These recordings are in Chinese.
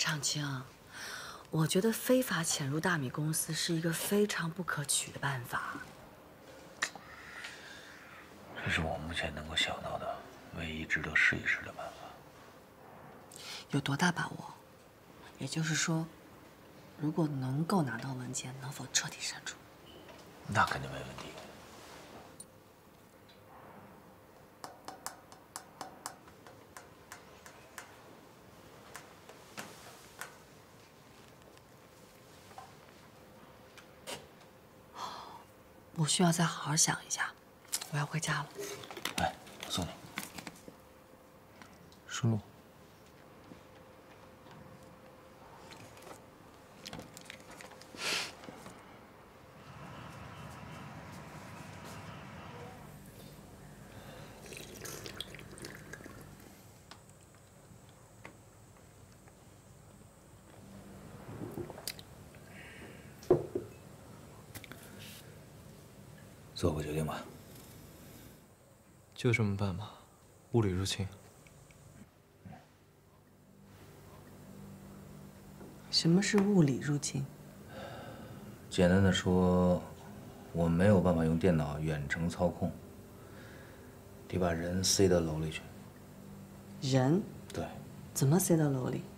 长青，我觉得非法潜入大米公司是一个非常不可取的办法。 这是我目前能够想到的唯一值得试一试的办法。 有多大把握？也就是说，如果能够拿到文件，能否彻底删除？ 那肯定没问题。 我需要再好好想一下，我要回家了。 来，我送你。 顺路。 做个决定吧。 就这么办吧，物理入侵。 什么是物理入侵？ 简单的说，我没有办法用电脑远程操控，得把人塞到楼里去。 人？ 对。 怎么塞到楼里？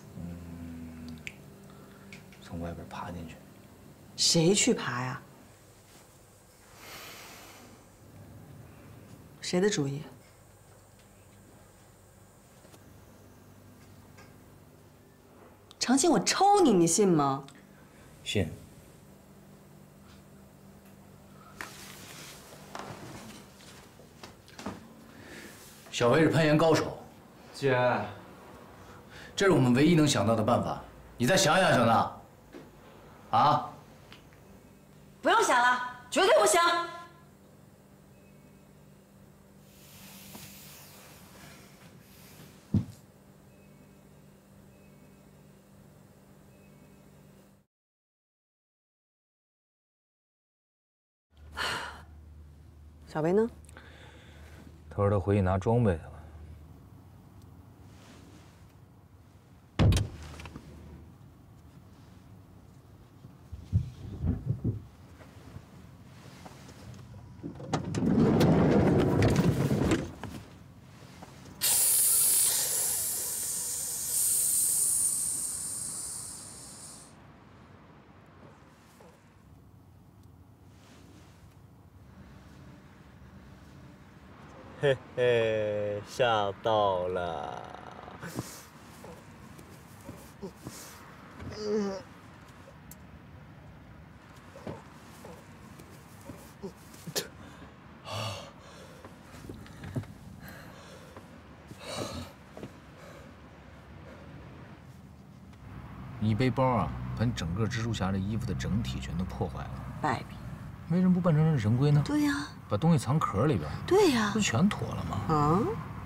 从外边爬进去。 谁去爬呀？ 谁的主意？长青，我抽你，你信吗？ 信。小薇是攀岩高手， 姐， 这是我们唯一能想到的办法。你再想想，小娜。啊？ 不用想了，绝对不想。 小薇呢？ 他说他回去拿装备去了。 嘿嘿，吓到了。 你一背包啊，把你整个蜘蛛侠的衣服的整体全都破坏了。 败笔。 为什么不扮成人龟呢？ 对呀。 把东西藏壳里边。 对呀。 不就全妥了吗？ 啊！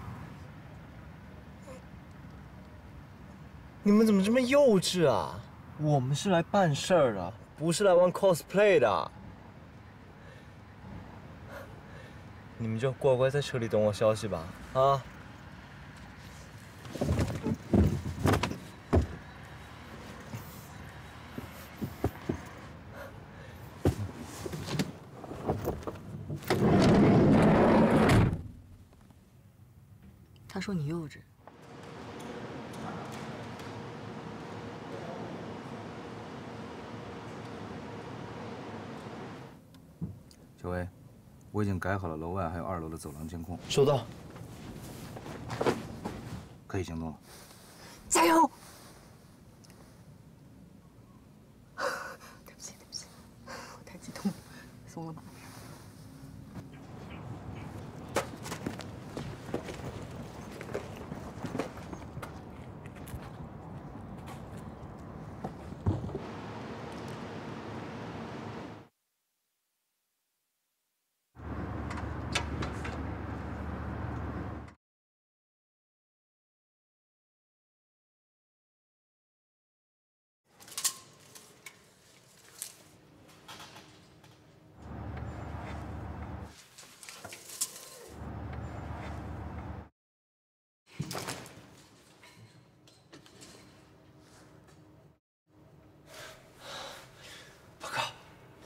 你们怎么这么幼稚啊？我们是来办事儿的，不是来玩 cosplay 的。你们就乖乖在车里等我消息吧，啊！ 他说你幼稚。 小薇，我已经改好了楼外还有2楼的走廊监控。 收到。 可以行动了。 加油！对不起，对不起，我太激动了，松了马。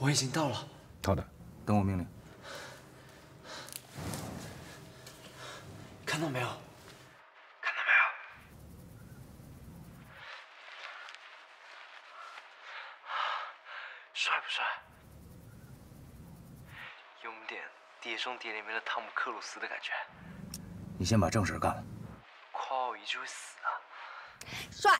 我已经到了。 好的，等我命令。 看到没有？ 看到没有？帅不帅？有点《碟中谍》里面的汤姆克鲁斯的感觉。 你先把正事干了。 夸我一句会死啊！ 帅。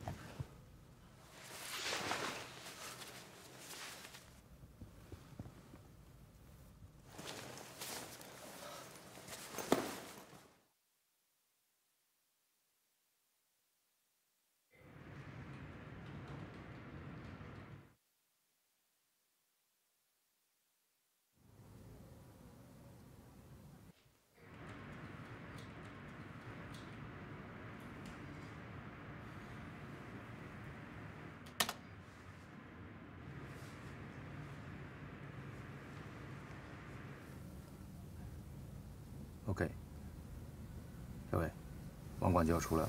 OK， 小伟，网管就要出来了。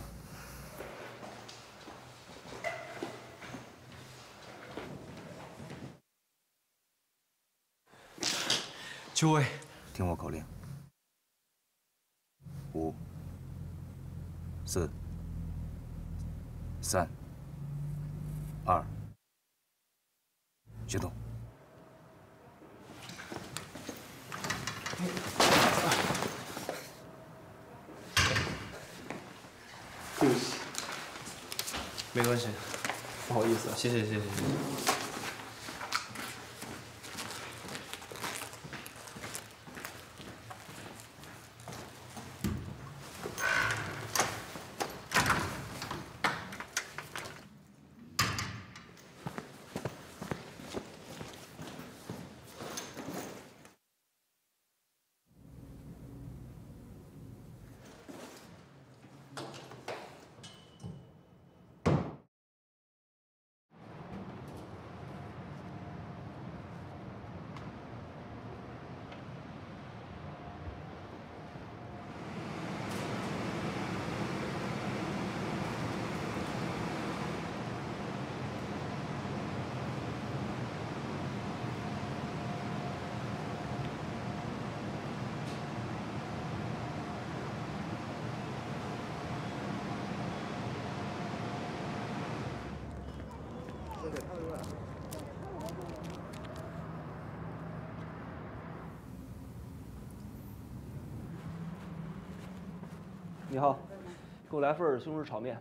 就位， 听我口令：5、4、3、2，行动。 对不起，没关系，不好意思，谢谢。 你好，给我来份西红柿炒面。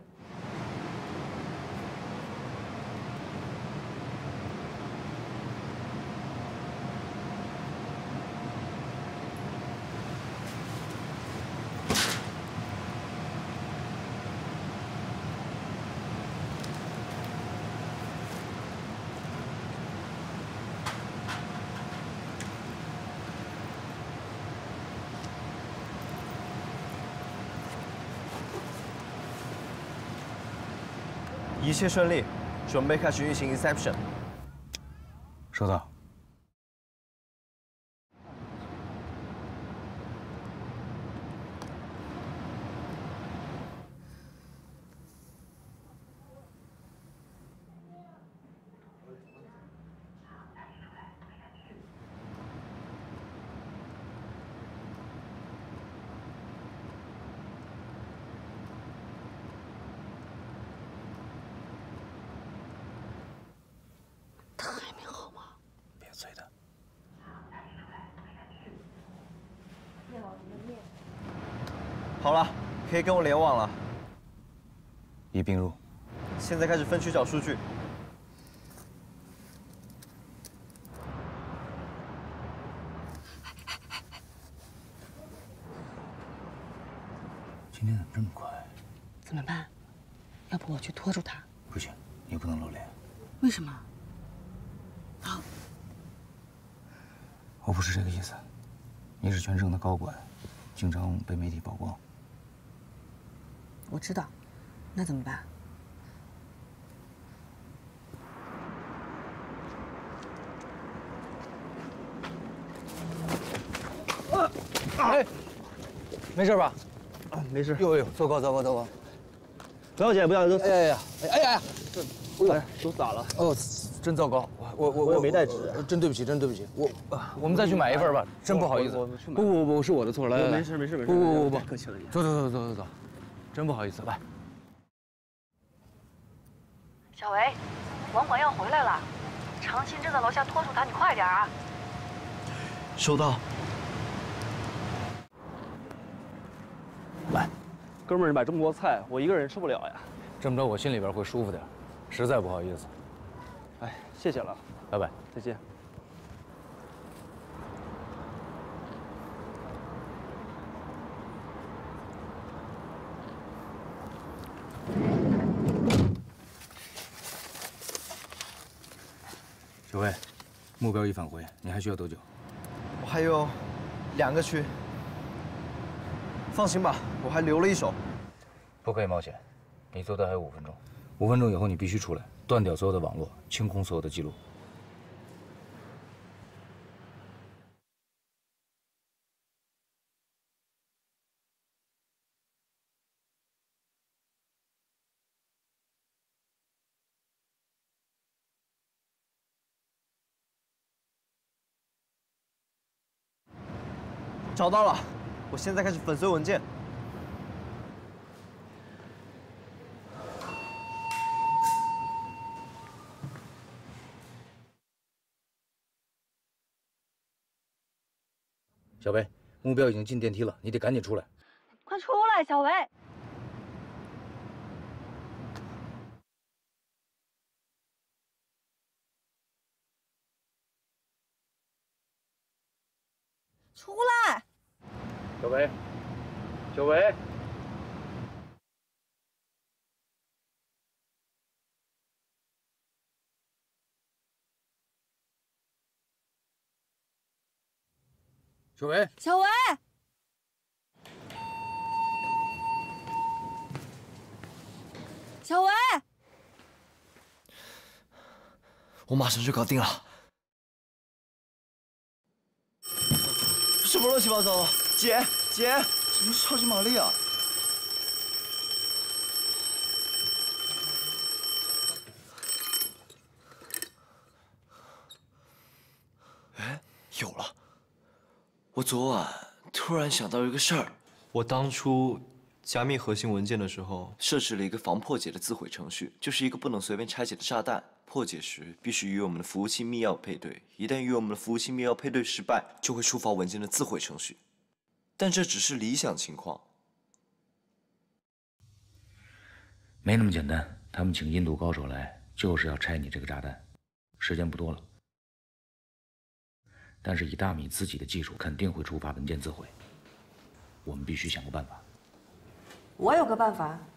一切顺利，准备开始运行 Inception。 收到。 他还没好吗？ 别催他。 好了，可以跟我联网了。 已并入。 现在开始分区找数据。 今天怎么这么快？ 怎么办？要不我去拖住他？ 不行，你不能露脸。 为什么？好， 我不是这个意思。你是全城的高管，经常被媒体曝光。 我知道，那怎么办？ 哎，没事吧？啊，没事。 呦呦，糟糕！ 不要紧，不要紧。 哎呀！ 哎，都咋了？ 哦，真糟糕， 我也没带纸， 真对不起，真对不起，我们再去买一份吧，真不好意思。不，是我的错，来， 没事， 不， 客气了你。 走，真不好意思，来。 小维，王管要回来了，长青正在楼下拖住他，你快点啊！ 收到。 来， 哥们儿，你买这么多菜，我一个人吃不了呀。 这么着我心里边会舒服点，实在不好意思。 哎，谢谢了， 拜拜， 再见。 小薇，目标已返回，你还需要多久？ 我还有2个区。放心吧，我还留了一手。 不可以冒险，你做的还有5分钟，5分钟以后你必须出来，断掉所有的网络，清空所有的记录。 找到了，我现在开始粉碎文件。 小薇，目标已经进电梯了，你得赶紧出来。 快出来，小维！出来！ 小薇，小薇，小薇， 小维！小维！ 我马上就搞定了。什么乱七八糟的？姐，什么是超级玛丽啊？ 哎，有了！我昨晚突然想到一个事儿， 我当初加密核心文件的时候， 设置了一个防破解的自毁程序，就是一个不能随便拆解的炸弹。破解时必须与我们的服务器密钥配对，一旦与我们的服务器密钥配对失败，就会触发文件的自毁程序。但这只是理想情况， 没那么简单。他们请印度高手来，就是要拆你这个炸弹，时间不多了。但是以大米自己的技术，肯定会触发文件自毁。我们必须想个办法。 我有个办法，